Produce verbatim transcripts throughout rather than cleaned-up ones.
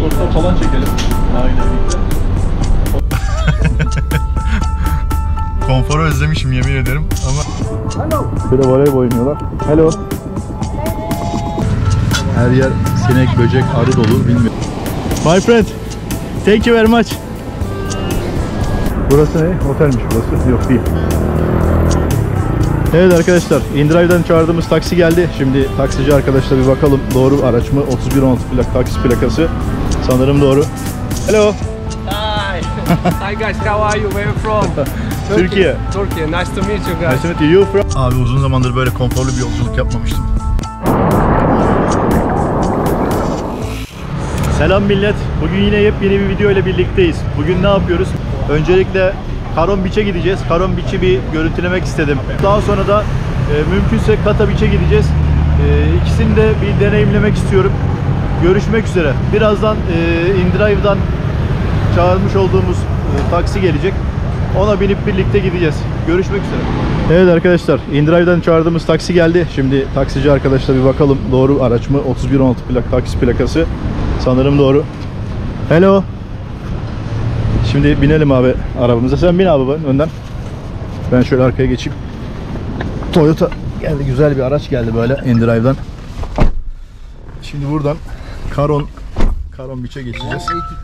otostop falan çekelim. Aynen birlikte. Konforu özlemişim yemin ederim ama. Şöyle voleybol oynuyorlar. Hello. Her yer sinek, böcek, arı dolu bilmiyorum. My friend, thank you very much. Burası ne? Otelmiş burası. Yok değil. Evet arkadaşlar, InDrive'den çağırdığımız taksi geldi. Şimdi taksici arkadaşlar bir bakalım doğru araç mı? otuz bir on altı plak taksi plakası. Sanırım doğru. Hello. Hi. Hi guys, how are you? Where are you from? Türkiye. Turkey. Nice to meet you guys. Nice to meet you. You from? Abi uzun zamandır böyle konforlu bir yolculuk yapmamıştım. Selam millet. Bugün yine yepyeni bir video ile birlikteyiz. Bugün ne yapıyoruz? Öncelikle Karon Beach'e gideceğiz. Karon Beach'i bir görüntülemek istedim. Daha sonra da e, mümkünse Kata Beach'e gideceğiz. E, ikisini de bir deneyimlemek istiyorum. Görüşmek üzere. Birazdan e, InDrive'dan çağırmış olduğumuz e, taksi gelecek. Ona binip birlikte gideceğiz. Görüşmek üzere. Evet arkadaşlar, InDrive'dan çağırdığımız taksi geldi. Şimdi taksici arkadaşlar bir bakalım doğru araç mı? otuz bir on altı plak taksi plakası. Sanırım doğru. Hello. Şimdi binelim abi arabamıza. Sen bin abi önden. Ben şöyle arkaya geçeyim. Toyota geldi, güzel bir araç geldi böyle InDrive'dan. Şimdi buradan Karon Karon Beach'e geçeceğiz.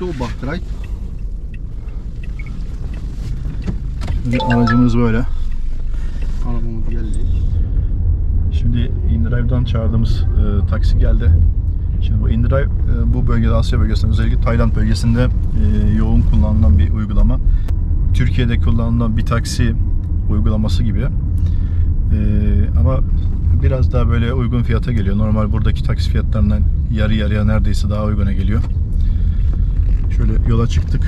Şimdi aracımız böyle. Arabamız geldi. Şimdi InDrive'dan çağırdığımız e, taksi geldi. Şimdi bu InDrive e, bu bölgede, Asya bölgesinde, özellikle Tayland bölgesinde e, yoğun kullanılan bir uygulama. Türkiye'de kullanılan bir taksi uygulaması gibi. E, ama biraz daha böyle uygun fiyata geliyor. Normal buradaki taksi fiyatlarından yarı yarıya neredeyse daha uyguna geliyor. Şöyle yola çıktık.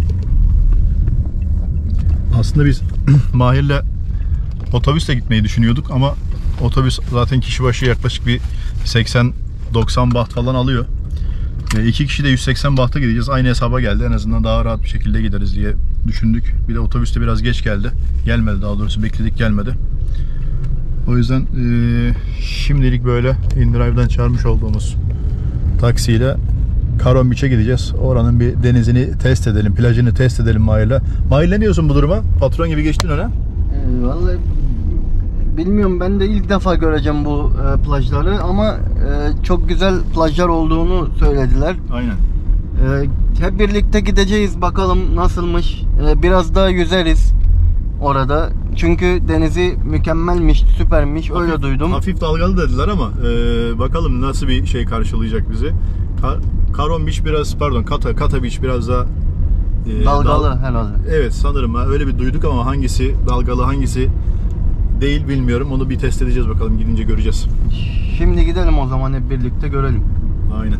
Aslında biz Mahir'le otobüsle gitmeyi düşünüyorduk ama otobüs zaten kişi başı yaklaşık bir seksen doksan baht falan alıyor. E, iki kişi de yüz seksen bahta gideceğiz. Aynı hesaba geldi. En azından daha rahat bir şekilde gideriz diye düşündük. Bir de otobüs de biraz geç geldi. Gelmedi, daha doğrusu bekledik, gelmedi. O yüzden e, şimdilik böyle InDrive'dan çağırmış olduğumuz taksiyle Karon Beach'e gideceğiz. Oranın bir denizini test edelim, plajını test edelim Mahir'le. Mahir, ne diyorsun bu duruma? Patron gibi geçtin öne. Ee, vallahi bilmiyorum, ben de ilk defa göreceğim bu e, plajları ama e, çok güzel plajlar olduğunu söylediler. Aynen. E, hep birlikte gideceğiz, bakalım nasılmış. E, biraz daha yüzeriz orada. Çünkü denizi mükemmelmiş, süpermiş, öyle hafif, duydum. Hafif dalgalı dediler ama e, bakalım nasıl bir şey karşılayacak bizi. Ka Karon Beach biraz, pardon Kata, Kata Beach biraz daha e, dalgalı dal herhalde. Evet sanırım öyle bir duyduk ama hangisi dalgalı hangisi değil bilmiyorum. Onu bir test edeceğiz bakalım, gidince göreceğiz. Şimdi gidelim o zaman, hep birlikte görelim. Aynen.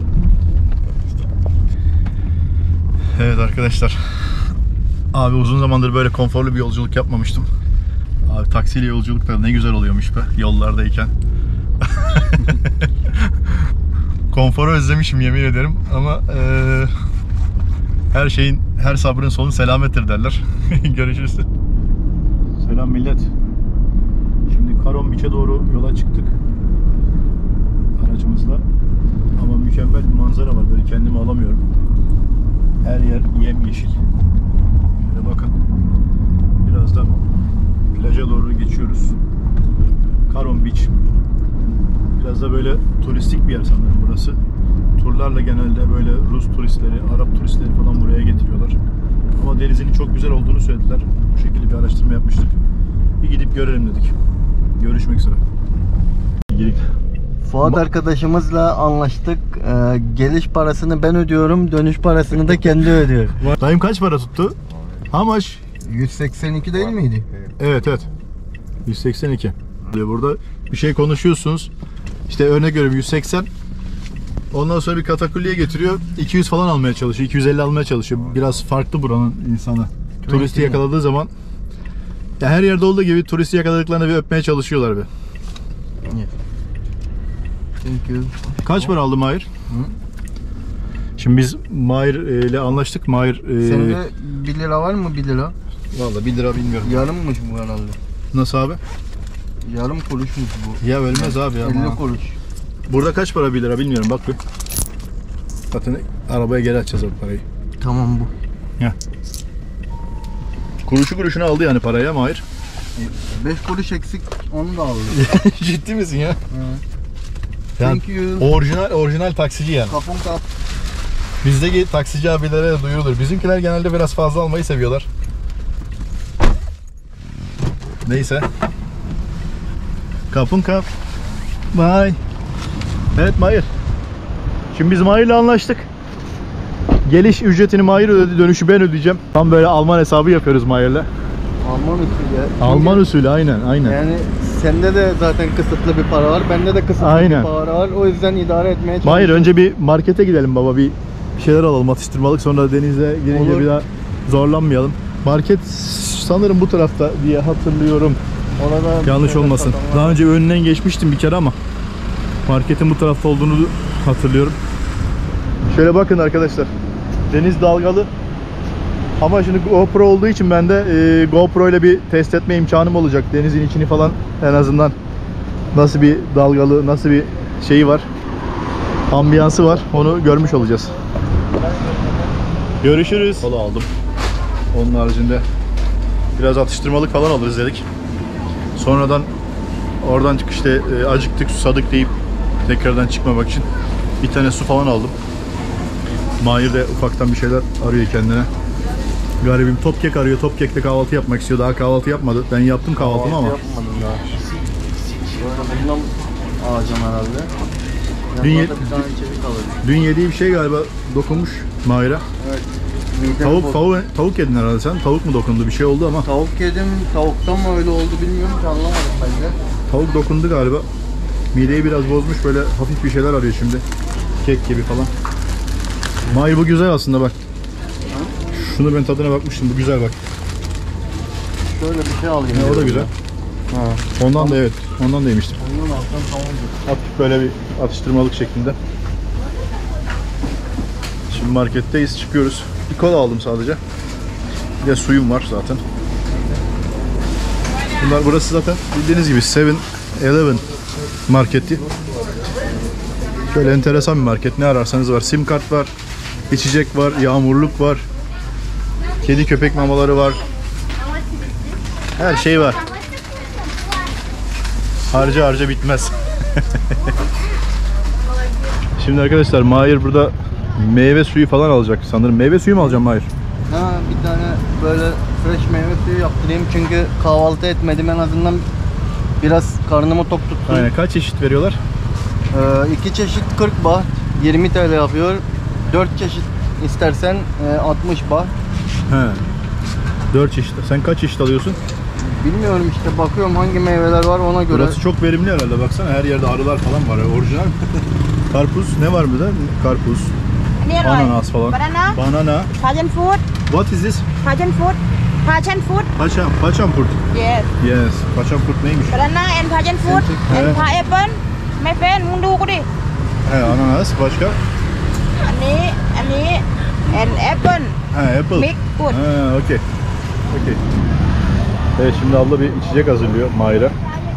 Evet arkadaşlar. Abi uzun zamandır böyle konforlu bir yolculuk yapmamıştım. Abi taksiyle yolculuklar ne güzel oluyormuş be yollardayken. Konforu özlemişim yemin ederim ama e, her şeyin, her sabrın sonu selamettir derler. Görüşürüz. Selam millet. Şimdi Karon Beach'e doğru yola çıktık aracımızla. Ama mükemmel bir manzara var. Böyle kendimi alamıyorum. Her yer yemyeşil. Şöyle bakın. Birazdan plaja doğru geçiyoruz. Karon Beach. Biraz da böyle turistik bir yer sanırım burası. Turlarla genelde böyle Rus turistleri, Arap turistleri falan buraya getiriyorlar. Ama denizinin çok güzel olduğunu söylediler. Bu şekilde bir araştırma yapmıştık. Bir gidip görelim dedik. Görüşmek üzere. Fuat Ma arkadaşımızla anlaştık. Ee, geliş parasını ben ödüyorum, dönüş parasını da kendi ödüyor. Dayım kaç para tuttu? How yüz seksen iki değil miydi? Evet evet. yüz seksen iki. Burada bir şey konuşuyorsunuz. İşte örnek veriyorum yüz seksen. Ondan sonra bir katakulliye getiriyor. iki yüz falan almaya çalışıyor. iki yüz elli almaya çalışıyor. Biraz farklı buranın insanı. Turisti yakaladığı zaman ya her yerde olduğu gibi turisti yakaladıklarında bir öpmeye çalışıyorlar be. Evet. Thank you. Kaç para aldı Mahir? Hı? Şimdi biz Mahir ile anlaştık. Mahir e... Senin de bir lira var mı, bir lira? Vallahi bir lira bilmiyorum. Yarımmış bu herhalde. Nasıl abi? Yarım kuruşmuş bu. Ya ölmez abi ya. elli kuruş. Burada kaç para bir lira bilmiyorum, bak bir. Zaten arabaya geri açacağız o parayı. Tamam bu. Kuruşu kuruşuna aldı yani parayı ama hayır. beş kuruş eksik onu da aldım. Ciddi misin ya? Evet. Yani Thank you. orijinal orijinal taksici yani. Kapın kap. Bizdeki taksici abilere de duyurulur. Bizimkiler genelde biraz fazla almayı seviyorlar. Neyse. Kapın kap. Bye. Evet Mahir. Şimdi biz Mahir'le anlaştık. Geliş ücretini Mahir ödedi, dönüşü ben ödeyeceğim. Tam böyle Alman hesabı yapıyoruz Mahir'le. Alman usulü ya. Çünkü Alman usulü aynen aynen. Yani sende de zaten kısıtlı bir para var. Bende de kısıtlı Aynen. bir para var. O yüzden idare etmeye çalışıyorum. Mahir önce bir markete gidelim baba, bir bir şeyler alalım atıştırmalık, sonra denize girince Olur. bir daha zorlanmayalım. Market sanırım bu tarafta diye hatırlıyorum. Orada Yanlış şeyler olmasın. satan var. Daha önce önünden geçmiştim bir kere ama marketin bu tarafta olduğunu hatırlıyorum. Şöyle bakın arkadaşlar. Deniz dalgalı. Ama şimdi GoPro olduğu için ben de e, GoPro ile bir test etme imkanım olacak. Denizin içini falan en azından nasıl bir dalgalı, nasıl bir şeyi var, ambiyansı var, onu görmüş olacağız. Görüşürüz. Kola aldım. Onun haricinde biraz atıştırmalık falan alırız dedik. Sonradan oradan çıkışta e, acıktık, susadık deyip tekrardan çıkmamak için bir tane su falan aldım. Mahir de ufaktan bir şeyler arıyor kendine. Garibim Topkek arıyor. Topkek'te kahvaltı yapmak istiyor. Daha kahvaltı yapmadı. Ben yaptım kahvaltımı ama. Yapmadım daha. Böyle bundan alacağım herhalde. Dün Yanına ye- da bir tane içecek alırım. Dün yediği bir şey galiba dokunmuş Mahir'e. Evet. Midem Tavuk, bozuldu. tavuk, tavuk yedin herhalde sen. Tavuk mu dokundu? Bir şey oldu ama. Tavuk yedim. Tavuktan mı öyle oldu bilmiyorum ki, anlamadım ben de. Tavuk dokundu galiba. Mideyi biraz bozmuş. Böyle hafif bir şeyler arıyor şimdi. Kek gibi falan. Mahir bu güzel aslında bak. Şunu ben tadına bakmıştım. Bu güzel bak. Şöyle bir şey alayım. Ya, o da diyorum güzel. ya. Ha. Ondan da evet. Ondan da yemiştim. Ondan alsam tamamdır. Hafif böyle bir atıştırmalık şeklinde. Şimdi marketteyiz, çıkıyoruz. Bir kola aldım sadece. Bir de suyum var zaten. Bunlar, burası zaten bildiğiniz gibi seven eleven marketi. Şöyle enteresan bir market. Ne ararsanız var. Sim kart var, içecek var, yağmurluk var. Kedi köpek mamaları var. Her şey var. Harca harca bitmez. Şimdi arkadaşlar Mahir burada meyve suyu falan alacak sanırım. Meyve suyu mu alacağım Mahir? Ha, bir tane böyle fresh meyve suyu yaptırayım çünkü kahvaltı etmedim, en azından biraz karnımı tok tutsun. Aynen. Kaç çeşit veriyorlar? Ee, iki çeşit kırk baht, yirmi TL yapıyor. dört çeşit istersen e, altmış baht. He. dört çeşit. Sen kaç çeşit alıyorsun? Bilmiyorum işte, bakıyorum hangi meyveler var ona göre. Burası çok verimli herhalde. Baksana her yerde arılar falan var. Orijinal. Karpuz ne var burada? Karpuz, Ini rồi. ananas falan. Banana. Banana. Passion fruit. What is this? Passion fruit. Passion fruit. Paçam, paçampurt. Yes. Yes. Paçampurt neymiş? Banana and passion fruit Yeah. and pineapple. My friend, muốn đu có đi. He, ananas. Başka? Anh ấy, anh ấy and apple. He, apple. Mix good. Ha, okey. Okey. Evet, şimdi abla bir içecek hazırlıyor Mahir'e.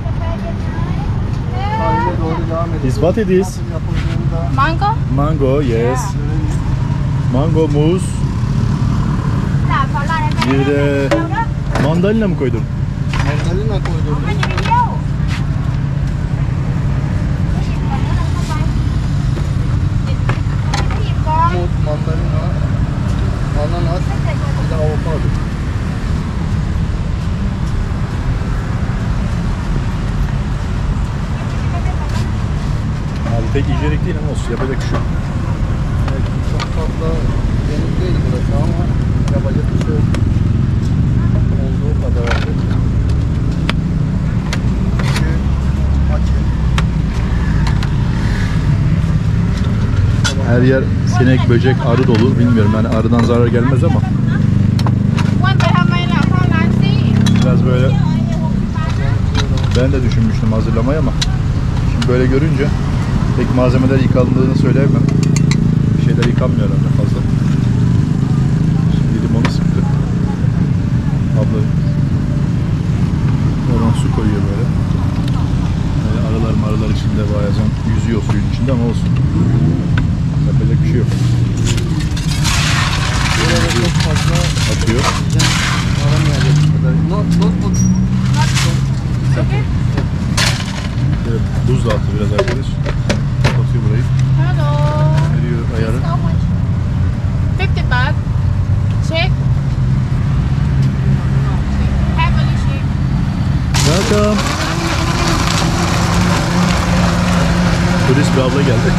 Sahile doğru devam edelim. Is what it is? Nasıl yapıldığında Mango. Mango, yes. Mango, muz. Là có là em Bir de mandalina mı koydun? mandalina koydum. Muz, mandalina, ananas, bir de avokado. Abi pek yiyecek değil ama olsun. Yapacak bir şey yok. Evet, çok fazla deniz değil burası ama yapacak bir şey yok. Olduğu kadar artık. Çünkü açı. Her yer sinek, böcek, arı dolu. Bilmiyorum yani arıdan zarar gelmez ama Quan phảiทำไมล่ะพ่อร้านสิ biraz böyle ben de düşünmüştüm hazırlamayı ama şimdi böyle görünce pek malzemeler yıkandığını söyleyemem. Bir şeyler yıkanmıyor herhalde fazla. Şimdi limonu sıktı. Abla oradan su koyuyor böyle. Böyle arılar marılar içinde bazen yüzüyor suyun içinde ama olsun. Yapacak bir şey yok. abla geldi.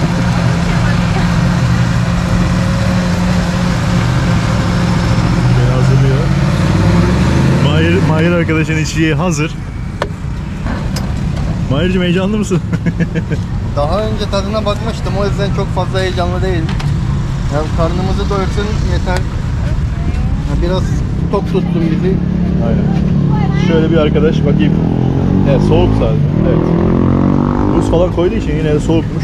Beni hazırlıyor. Mahir, Mahir arkadaşın içeceği hazır. Mahir'cim heyecanlı mısın? Daha önce tadına bakmıştım, o yüzden çok fazla heyecanlı değilim. Ya karnımızı doyursun yeter. Ya biraz tok tutsun bizi. Aynen. Şöyle bir arkadaş bakayım. Evet, soğuk sadece. Evet. Buz falan koyduğu için yine de soğukmuş.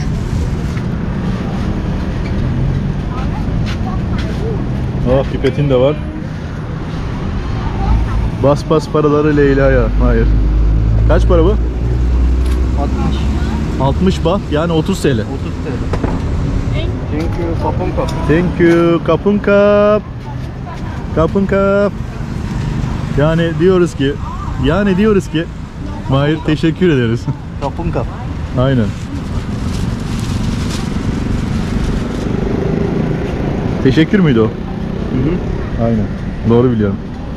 Oh, pipetin de var. Bas bas paraları Leyla'ya. Hayır. Kaç para bu? altmış. altmış baht yani otuz TL. otuz TL. Thank you, kapın kap. Thank you. Kapın kap. Kapın kap. Yani diyoruz ki yani diyoruz ki Mahir teşekkür ederiz. Kapın kap. Aynen. Teşekkür müydü o? Hı hı. Aynen. Doğru biliyorum.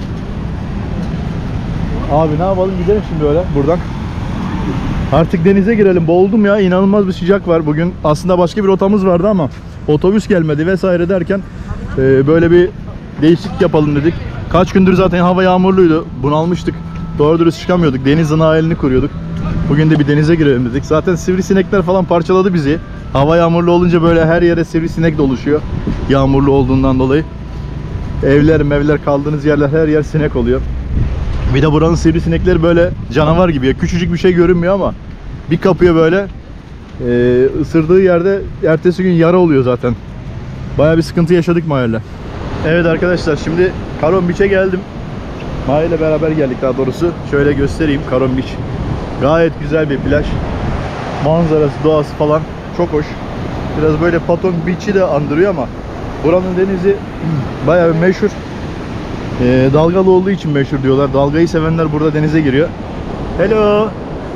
Abi ne yapalım, gidelim şimdi öyle buradan. Artık denize girelim. Boğuldum ya. İnanılmaz bir sıcak var bugün. Aslında başka bir rotamız vardı ama otobüs gelmedi vesaire derken e, böyle bir değişiklik yapalım dedik. Kaç gündür zaten hava yağmurluydu. Bunalmıştık. Doğru dürüst çıkamıyorduk. Denizin hayalini kuruyorduk. Bugün de bir denize girelim dedik. Zaten sivrisinekler falan parçaladı bizi. Hava yağmurlu olunca böyle her yere sivrisinek doluşuyor. Yağmurlu olduğundan dolayı. Evler, mevler, kaldığınız yerler, her yer sinek oluyor. Bir de buranın sivrisinekleri böyle canavar gibi ya. Küçücük bir şey görünmüyor ama bir kapıyor böyle. Ee, ısırdığı yerde ertesi gün yara oluyor zaten. Bayağı bir sıkıntı yaşadık Mahir'le. Evet arkadaşlar, şimdi Caron Beach'e geldim. Mahir'le beraber geldik daha doğrusu. Şöyle göstereyim Caron Beach. Gayet güzel bir plaj. Manzarası, doğası falan çok hoş. Biraz böyle Patong Beach'i de andırıyor ama buranın denizi bayağı bir meşhur. Ee, dalgalı olduğu için meşhur diyorlar. Dalgayı sevenler burada denize giriyor. Hello.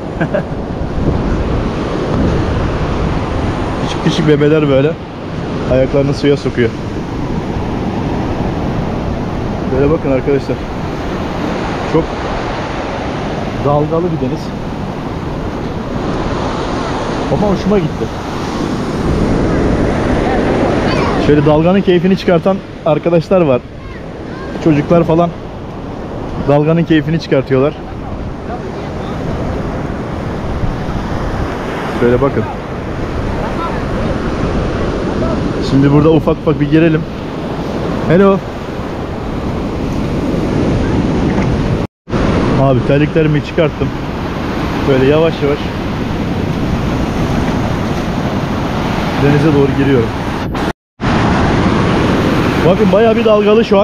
Küçük küçük bebeler böyle ayaklarını suya sokuyor. Böyle bakın arkadaşlar. Çok dalgalı bir deniz. Ama hoşuma gitti. Şöyle dalganın keyfini çıkartan arkadaşlar var. Çocuklar falan dalganın keyfini çıkartıyorlar. Şöyle bakın. Şimdi burada ufak ufak bir girelim. Hello. Abi terliklerimi çıkarttım. Böyle yavaş yavaş denize doğru giriyorum. Bakın bayağı bir dalgalı şu an.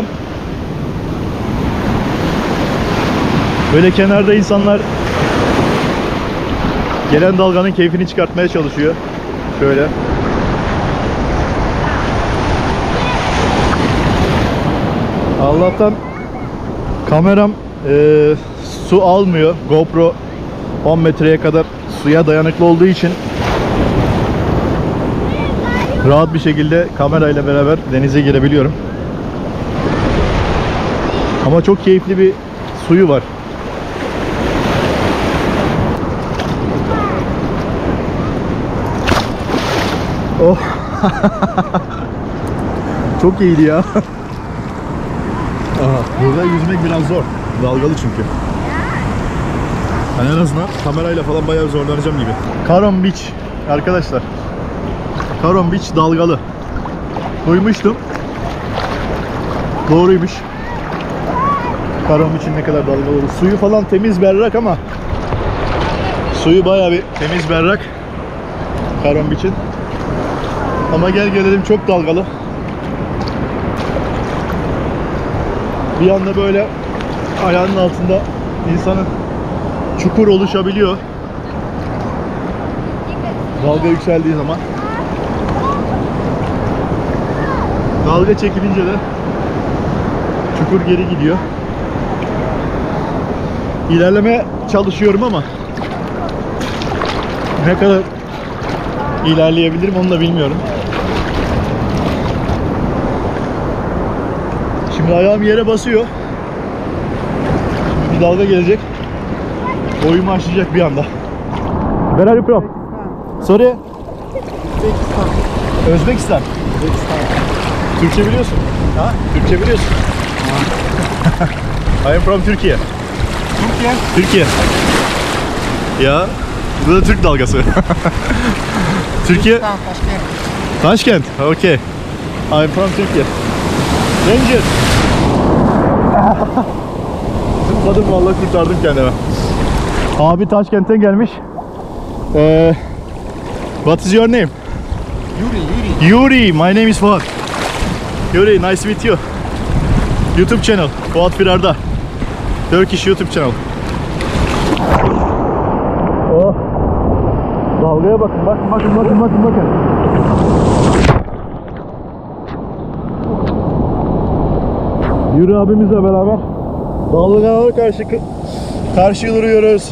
Böyle kenarda insanlar gelen dalganın keyfini çıkartmaya çalışıyor. Şöyle. Allah'tan kameram e, su almıyor. GoPro on metreye kadar suya dayanıklı olduğu için rahat bir şekilde kamerayla beraber denize girebiliyorum. Ama çok keyifli bir suyu var. Oh. Çok iyiydi ya. Aha, burada yüzmek biraz zor. Dalgalı çünkü. Ben en azından kamerayla falan bayağı zorlanacağım gibi. Caron Beach arkadaşlar. Caron Beach dalgalı. Duymuştum. Doğruymuş. Caron Beach'in ne kadar dalgalı olur. Suyu falan temiz berrak ama suyu bayağı bir temiz berrak Caron Beach'in. Ama gel gelelim çok dalgalı. Bir anda böyle ayağının altında insanın çukur oluşabiliyor. Dalga yükseldiği zaman. Dalga çekilince de çukur geri gidiyor. İlerlemeye çalışıyorum ama ne kadar ilerleyebilirim onu da bilmiyorum. Şimdi ayağım yere basıyor. Şimdi bir dalga gelecek. Boyumu aşacak bir anda. Where are you from? Sorry. Özbekistan. Özbekistan. Özbekistan. Türkçe biliyorsun. Ha? Türkçe biliyorsun. I am from Türkiye. Türkiye. Türkiye. Ya bu da Türk dalgası. Türkiye. Özbekistan, Taşkent. Taşkent. Okay. I'm from Türkiye. Ranger. Zıpladım vallahi, kurtardım kendimi. Abi Taşkent'ten gelmiş. Ee, what is your name? Yuri, Yuri. Yuri. My name is Fuat. Yuri, nice to meet you. YouTube channel. Fuat Firarda. Turkish YouTube channel. Oh. Dalgaya bakın, bakın, bakın, bakın, bakın, bakın. Yuri abimizle beraber dalgalara karşı karşı duruyoruz.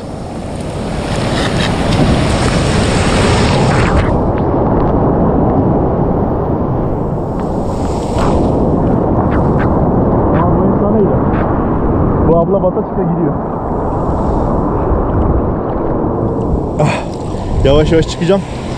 Bu abla bata çıka gidiyor. Ah, yavaş yavaş çıkacağım.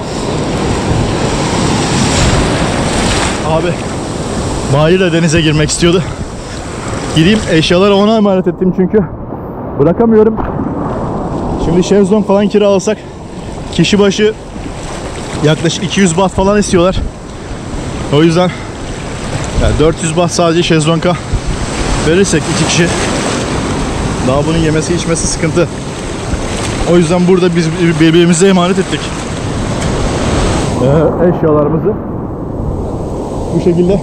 Abi Mahir de denize girmek istiyordu. Gideyim, eşyaları ona emanet ettim çünkü bırakamıyorum. Şimdi şezlong falan kiralasak kişi başı yaklaşık iki yüz baht falan istiyorlar. O yüzden yani dört yüz baht sadece şezlonga verirsek iki kişi, daha bunun yemesi içmesi sıkıntı. O yüzden burada biz birbirimize emanet ettik ee, eşyalarımızı. Bu şekilde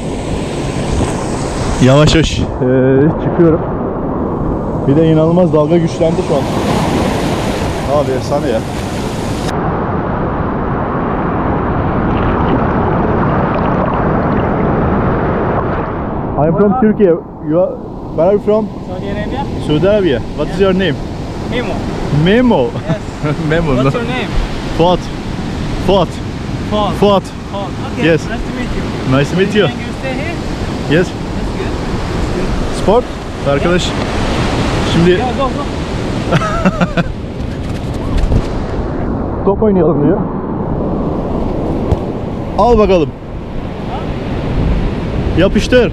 yavaş yavaş ee, çıkıyorum. Bir de inanılmaz dalga güçlendi şu an. Abi efsane ya. I'm from Turkey. You are, where are you from? Saudi Arabia? Saudi Arabia. What is your name? Memo. Memo. Yes. Memo. What's No. your name? Fuat. Fuat. Paul. Fuat. Paul. Okay. Yes. Nice to meet you. Nice to meet you. Can you stay here? Yes. That's good. Sport. Arkadaş. Şimdi Yeah, go, go. top oynayalım diyor. Al bakalım. Yapıştır.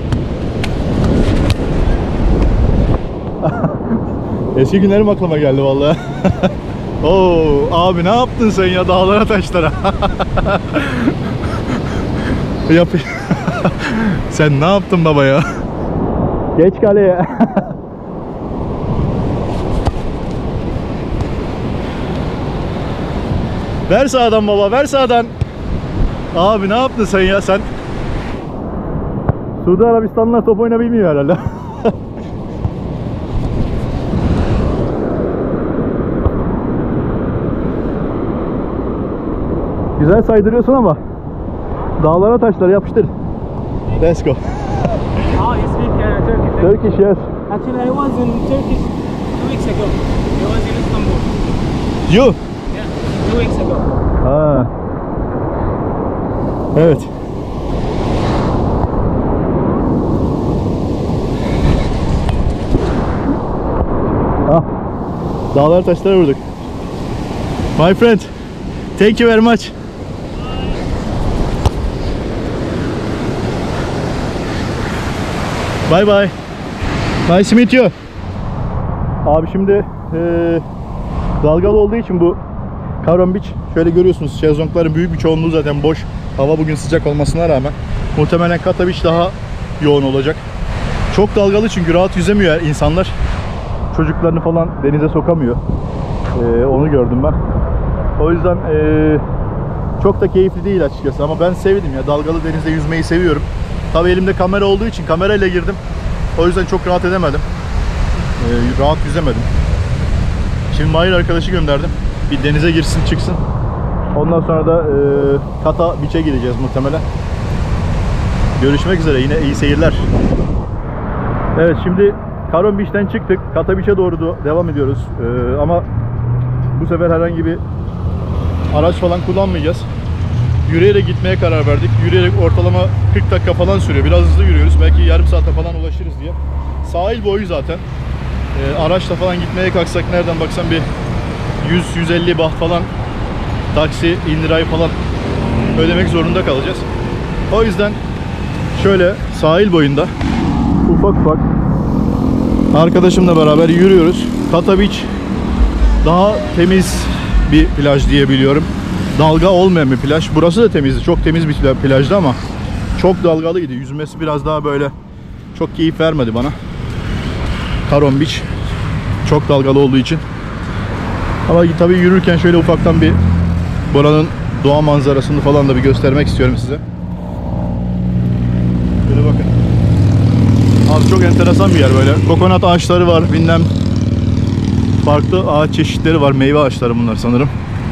Eski günlerim aklıma geldi vallahi. Oo abi, ne yaptın sen ya, dağlara taşlara? Yap. Sen ne yaptın baba ya? Geç kaleye. Ver sağdan baba, ver sağdan. Abi ne yaptın sen ya sen? Suudi Arabistanlılar top oynamayı bilmiyor herhalde. Güzel saydırıyorsun ama dağlara taşlara yapıştır. Let's go. Oh, you speak uh, Turkish. Turkish, yes. Actually, I was in Turkey two weeks ago. I was in Istanbul. You? Yeah, two weeks ago. Ha. Evet. Ah. Dağlar taşlara vurduk. My friend, thank you very much. Bye bye. Nice to meet you. Abi şimdi ee, dalgalı olduğu için bu Karon Beach, şöyle görüyorsunuz, şezlongların büyük bir çoğunluğu zaten boş. Hava bugün sıcak olmasına rağmen muhtemelen Kata Beach daha yoğun olacak. Çok dalgalı çünkü rahat yüzemiyor insanlar. Çocuklarını falan denize sokamıyor. Ee, onu gördüm ben. O yüzden ee, çok da keyifli değil açıkçası, ama ben sevdim ya, dalgalı denizde yüzmeyi seviyorum. Tabii elimde kamera olduğu için kamerayla girdim. O yüzden çok rahat edemedim. Ee, rahat yüzemedim. Şimdi Mahir arkadaşı gönderdim. Bir denize girsin çıksın. Ondan sonra da e, Kata Beach'e gideceğiz muhtemelen. Görüşmek üzere, yine iyi seyirler. Evet, şimdi Karon Beach'ten çıktık. Kata Beach'e doğru devam ediyoruz. Ee, ama bu sefer herhangi bir araç falan kullanmayacağız. Yürüyerek gitmeye karar verdik. Yürüyerek ortalama kırk dakika falan sürüyor. Biraz hızlı yürüyoruz. Belki yarım saate falan ulaşırız diye. Sahil boyu zaten. Ee, araçla falan gitmeye kalksak nereden baksan bir yüz yüz elli baht falan taksi, indiray falan ödemek zorunda kalacağız. O yüzden şöyle sahil boyunda ufak ufak arkadaşımla beraber yürüyoruz. Kata Beach daha temiz bir plaj diye biliyorum. Dalga olmayan bir plaj. Burası da temizdi. Çok temiz bir plajdı ama çok dalgalıydı. Yüzmesi biraz daha böyle çok keyif vermedi bana. Caron Beach çok dalgalı olduğu için. Ama tabii yürürken şöyle ufaktan bir buranın doğa manzarasını falan da bir göstermek istiyorum size. Böyle bakın. Abi çok enteresan bir yer böyle. Kokonat ağaçları var, bilmem farklı ağaç çeşitleri var. Meyve ağaçları bunlar sanırım.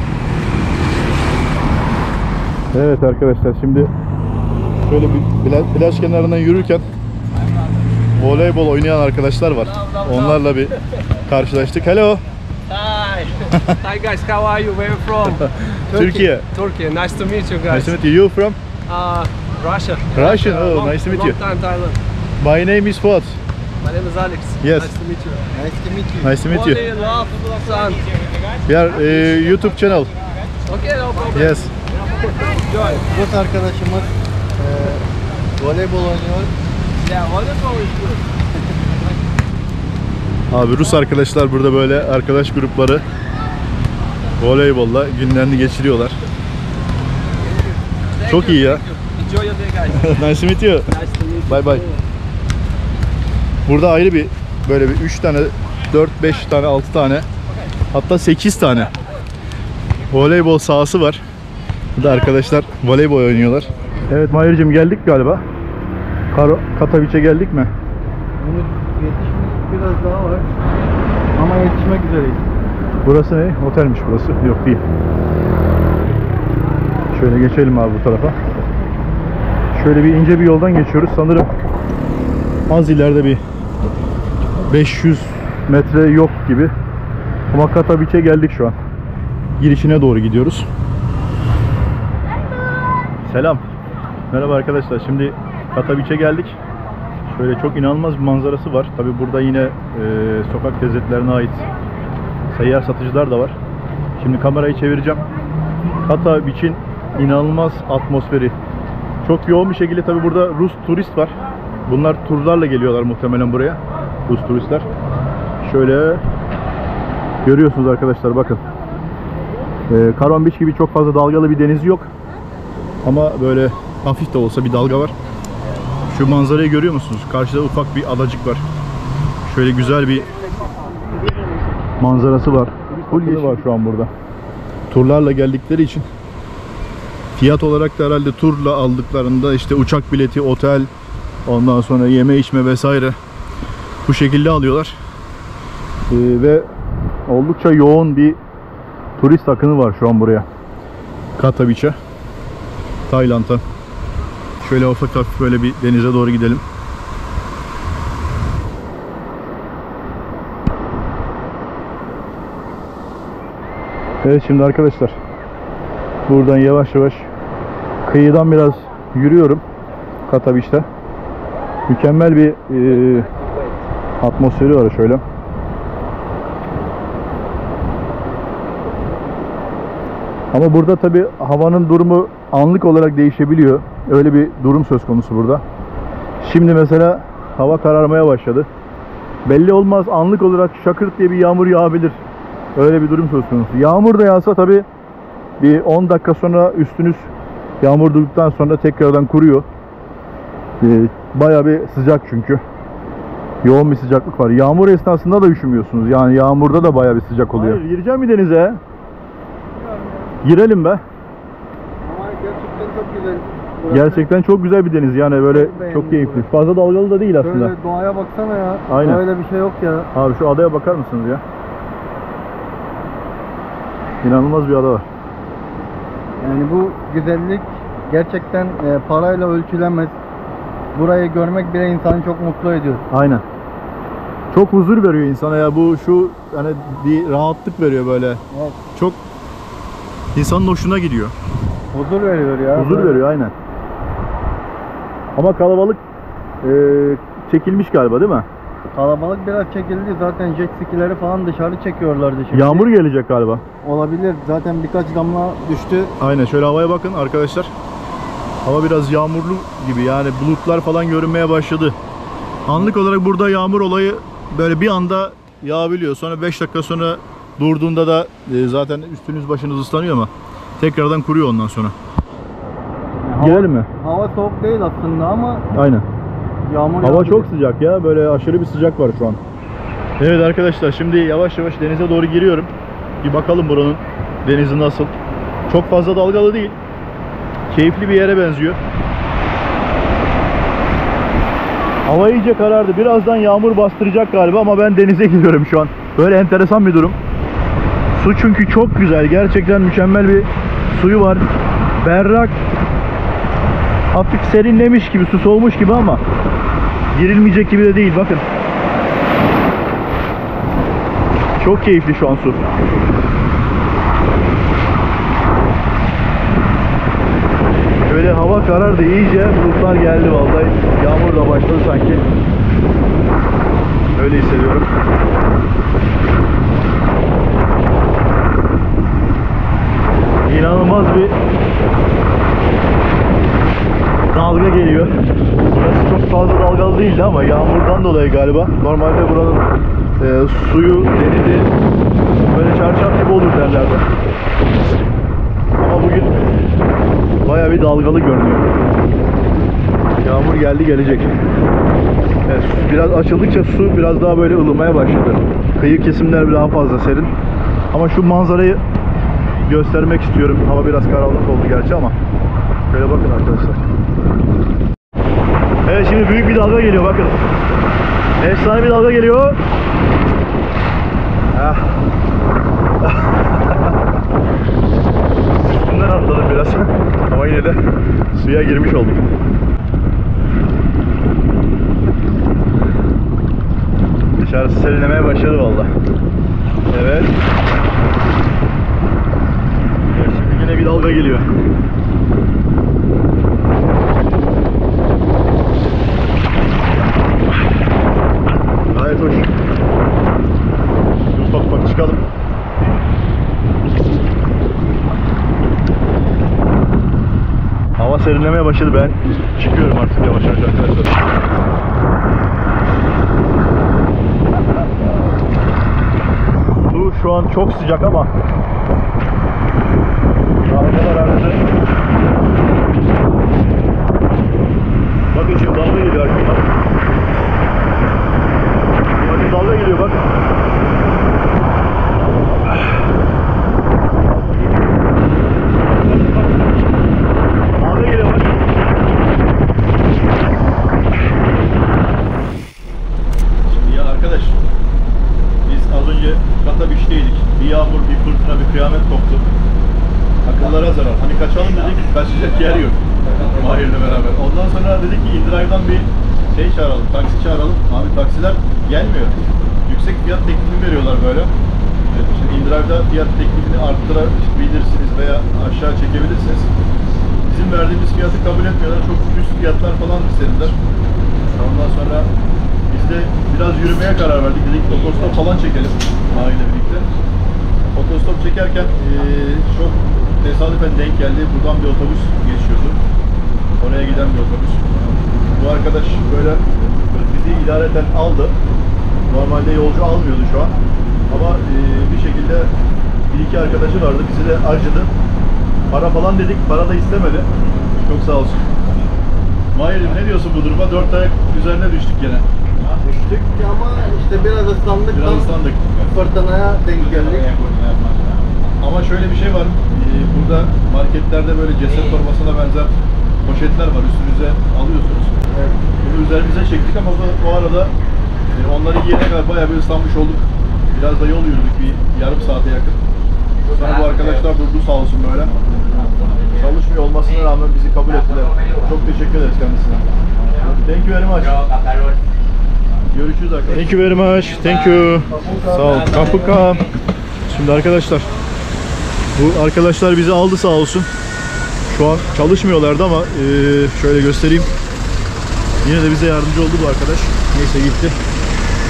Evet arkadaşlar, şimdi şöyle bir plaj kenarından yürürken voleybol oynayan arkadaşlar var. Onlarla bir karşılaştık. Hello. Hi. Hi guys, how are you? Where are you from? Turkey. Turkey. Nice to meet you guys. Nice to meet you. You from? Uh, Russia. Russian. Oh, long, nice to meet long you. time Thailand. My name is Fuat. My name is Alex. Yes. Nice to meet you. Nice to meet you. Nice to meet you. Only love, son. We are uh, YouTube channel. Okay, no problem. Yes. Enjoy. Rus arkadaşımız e, voleybol oynuyor. Yeah, wonderful is good. Abi Rus arkadaşlar burada böyle arkadaş grupları voleybolla günlerini geçiriyorlar. Thank Çok you, iyi ya. thank you. Enjoy your day guys. Nice to meet you. Nice to meet you. Bye bye. Burada ayrı bir böyle bir üç tane, dört beş tane, altı tane, hatta sekiz tane voleybol sahası var. Burada arkadaşlar voleybol oynuyorlar. Evet Mahir'cim, geldik galiba. Karo, Katowice geldik mi? Bunu yetişmek biraz daha var. Ama yetişmek üzereyiz. Burası ne? Otelmiş burası. Yok değil. Şöyle geçelim abi bu tarafa. Şöyle bir ince bir yoldan geçiyoruz. Sanırım az ileride bir beş yüz metre yok gibi. Ama Katowice'ye geldik şu an. Girişine doğru gidiyoruz. Selam. Merhaba arkadaşlar. Şimdi Katowice'ye geldik. Şöyle çok inanılmaz bir manzarası var. Tabi burada yine e, sokak lezzetlerine ait seyyar satıcılar da var. Şimdi kamerayı çevireceğim. Katowice'in inanılmaz atmosferi. Çok yoğun bir şekilde tabi burada Rus turist var. Bunlar turlarla geliyorlar muhtemelen buraya. Rus turistler. Şöyle görüyorsunuz arkadaşlar, bakın. E, Caron Beach gibi çok fazla dalgalı bir deniz yok. Ama böyle hafif de olsa bir dalga var. Şu manzarayı görüyor musunuz? Karşıda ufak bir adacık var. Şöyle güzel bir manzarası var. Full yeşil var şu an burada. Turlarla geldikleri için fiyat olarak da herhalde turla aldıklarında işte uçak bileti, otel, ondan sonra yeme içme vesaire bu şekilde alıyorlar. Ee, ve oldukça yoğun bir turist akını var şu an buraya. Katowice, Tayland'a. Şöyle ufak hafif böyle bir denize doğru gidelim. Evet şimdi arkadaşlar, buradan yavaş yavaş kıyıdan biraz yürüyorum Katowice'te. Mükemmel bir e, atmosferi var şöyle. Ama burada tabi havanın durumu anlık olarak değişebiliyor. Öyle bir durum söz konusu burada. Şimdi mesela hava kararmaya başladı. Belli olmaz, anlık olarak şakırt diye bir yağmur yağabilir. Öyle bir durum söz konusu. Yağmur da yağsa tabi bir on dakika sonra üstünüz yağmur durduktan sonra tekrardan kuruyor. Ee, bayağı bir sıcak çünkü. Yoğun bir sıcaklık var. Yağmur esnasında da üşümüyorsunuz. Yani yağmurda da bayağı bir sıcak oluyor. Hayır, gireceğim mi denize? Girelim be. Ama gerçekten çok güzel. Burası. Gerçekten çok güzel bir deniz, yani böyle Çok çok keyifli. burası. Fazla dalgalı da değil aslında. Şöyle doğaya baksana ya. Aynen. Öyle bir şey yok ya. Abi şu adaya bakar mısınız ya? İnanılmaz bir ada var. Yani bu güzellik gerçekten e, parayla ölçülemez. Burayı görmek bile insanı çok mutlu ediyor. Aynen. Çok huzur veriyor insana ya, bu şu hani bir rahatlık veriyor böyle. Evet. Çok insanın hoşuna gidiyor. Huzur veriyor ya. Huzur Böyle. veriyor aynen. Ama kalabalık e, çekilmiş galiba değil mi? Kalabalık biraz çekildi. Zaten jet skileri falan dışarı çekiyorlardı şimdi. Yağmur gelecek galiba. Olabilir. Zaten birkaç damla düştü. Aynen, şöyle havaya bakın arkadaşlar. Hava biraz yağmurlu gibi, yani bulutlar falan görünmeye başladı. Anlık olarak burada yağmur olayı böyle bir anda yağabiliyor. Sonra beş dakika sonra durduğunda da e, zaten üstünüz başınız ıslanıyor ama tekrardan kuruyor ondan sonra. Hava, Gelelim mi? Hava soğuk değil aslında ama Aynen. yağmur Hava yağdı. çok sıcak ya. Böyle aşırı bir sıcak var şu an. Evet arkadaşlar, şimdi yavaş yavaş denize doğru giriyorum. Bir bakalım buranın denizi nasıl. Çok fazla dalgalı değil. Keyifli bir yere benziyor. Hava iyice karardı. Birazdan yağmur bastıracak galiba ama ben denize giriyorum şu an. Böyle enteresan bir durum. Su çünkü çok güzel. Gerçekten mükemmel bir suyu var. Berrak. Hafif serinlemiş gibi, su soğumuş gibi ama girilmeyecek gibi de değil, bakın. Çok keyifli şu an su. Şöyle hava karardı iyice, bulutlar geldi vallahi. Yağmur da başladı sanki. Öyle hissediyorum. İnanılmaz bir dalga geliyor. Burası çok fazla dalgalı değildi ama yağmurdan dolayı galiba. Normalde buranın e, suyu, denizi böyle çarşaf gibi olur derlerdi. Ama bugün bayağı bir dalgalı görünüyor. Yağmur geldi, gelecek. Evet, biraz açıldıkça su biraz daha böyle ılımaya başladı. Kıyı kesimler daha fazla serin. Ama şu manzarayı göstermek istiyorum. Hava biraz karanlık oldu gerçi ama şöyle bakın arkadaşlar. Evet, şimdi büyük bir dalga geliyor, bakın. Efsane bir dalga geliyor. Ah. Üstünden atladım biraz ama yine de suya girmiş oldum. Dışarısı serinlemeye başladı vallahi. Evet. Evet, şimdi yine bir dalga geliyor. Gayet hoş. Ufak ufak çıkalım. Hava serinlemeye başladı, ben çıkıyorum artık yavaş yavaş arkadaşlar. Su şu an çok sıcak ama dalgalar arttı. Bakın şimdi dalga geliyor arkadan. Bakın dalga geliyor, bak. Dalga geliyor bak. Şimdi ya arkadaş, biz az önce Kata Beach'teydik. Bir yağmur, bir fırtına, bir kıyamet koptu. Akıllara zarar. Hani kaçalım dedik, kaçacak yer yok. Mahir'le beraber. Ondan sonra dedik ki InDrive'dan bir şey çağıralım, taksi çağıralım. Abi taksiler gelmiyor. Yüksek fiyat teklifi veriyorlar böyle. Evet, şimdi InDrive'da fiyat teklifini arttırabilirsiniz veya aşağı çekebilirsiniz. Bizim verdiğimiz fiyatı kabul etmiyorlar. Çok üst fiyatlar falan istediler. Ondan sonra biz de biraz yürümeye karar verdik. Dedik otostop falan çekelim aile birlikte. Otostop çekerken ee, çok tesadüfen denk geldi. Buradan bir otobüs geçiyordu. Oraya giden bir otobüs. Bu arkadaş böyle bizi idareten aldı. Normalde yolcu almıyordu şu an. Ama ee, bir şekilde bir iki arkadaşı vardı. Bizi de acıdı. Para falan dedik. Para da istemedi. Çok sağ olsun. Mahir'im ne diyorsun bu duruma? Dört ayak üzerine düştük gene. Düştük ama işte biraz ıslandık. Biraz ıslandık. Fırtınaya denk geldik. Ama şöyle bir şey var. Ee, burada marketlerde böyle ceset torbasına benzer poşetler var. Üstünüze alıyorsunuz. Evet. Bunu üzerimize çektik ama bu, bu arada e, onları yiyene kadar bayağı bir ıslanmış olduk. Biraz da yol yürüdük, bir yarım saate yakın. Sonra bu arkadaşlar durdu sağ olsun böyle. Çalışmıyor olmasına rağmen bizi kabul ettiler. Çok teşekkür ederiz kendisine. Thank you very much. Görüşürüz arkadaşlar. Thank you very much. Thank you. Sağ ol. Kapıka. Şimdi arkadaşlar, bu arkadaşlar bizi aldı sağ olsun. Şu an çalışmıyorlardı ama e, şöyle göstereyim. Yine de bize yardımcı oldu bu arkadaş. Neyse gitti.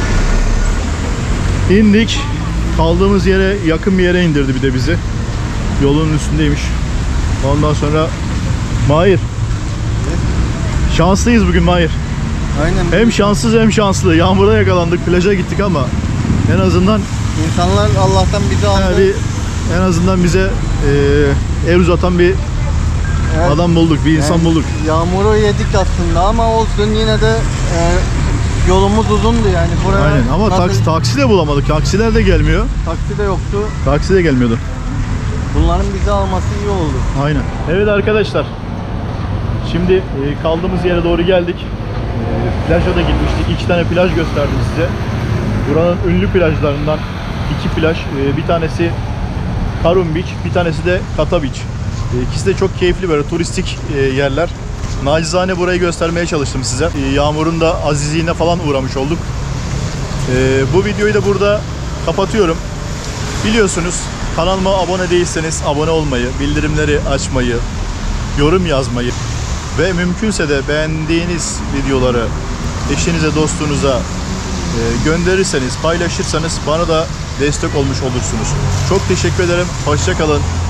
İndik. Kaldığımız yere yakın bir yere indirdi bir de bizi. Yolun üstündeymiş. Ondan sonra Mahir. Şanslıyız bugün Mahir. Aynen. Hem şanssız hem şanslı. Yağmurda yakalandık. Plaja gittik ama en azından İnsanlar Allah'tan bizi aldı. yani bir, en azından bize e, el uzatan bir Evet. adam bulduk. Bir insan Yani bulduk. Yağmuru yedik aslında ama olsun, yine de e, yolumuz uzundu yani buraya. Aynen ama nasıl- taksi, taksi de bulamadık. Taksiler de gelmiyor. taksi de yoktu. Taksi de gelmiyordu. Bunların bizi alması iyi oldu. Aynen. Evet arkadaşlar. Şimdi e, kaldığımız yere doğru geldik. E, plaja da gitmiştik. İki tane plaj gösterdim size. Buranın ünlü plajlarından iki plaj. E, bir tanesi Karun Beach, bir tanesi de Kata Beach. E, ikisi de çok keyifli, böyle turistik e, yerler. Nacizane burayı göstermeye çalıştım size. E, yağmurun da azizliğine falan uğramış olduk. E, bu videoyu da burada kapatıyorum. Biliyorsunuz, kanalıma abone değilseniz abone olmayı, bildirimleri açmayı, yorum yazmayı ve mümkünse de beğendiğiniz videoları eşinize, dostunuza e, gönderirseniz, paylaşırsanız bana da destek olmuş olursunuz. Çok teşekkür ederim. Hoşça kalın.